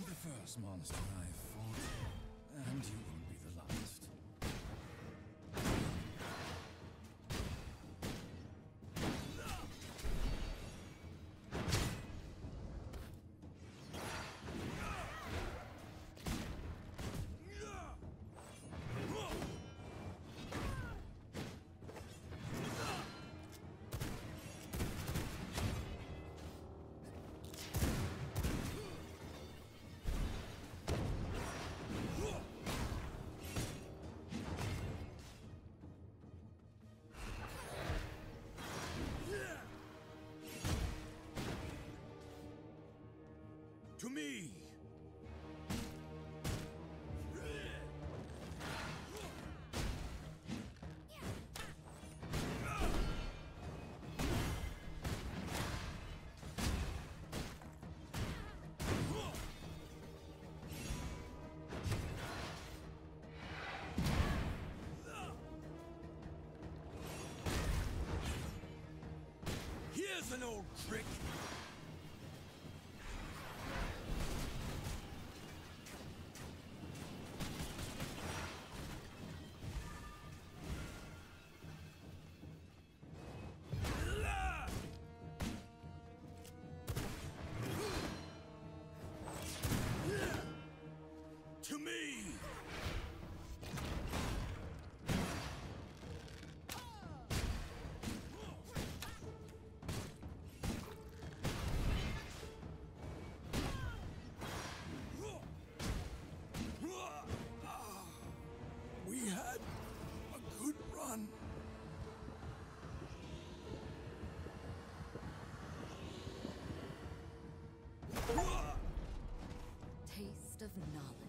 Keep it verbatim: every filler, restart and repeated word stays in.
the first monster I fought, and you won't be the last. To me! Here's an old trick! To me! We had a good run. Taste of knowledge.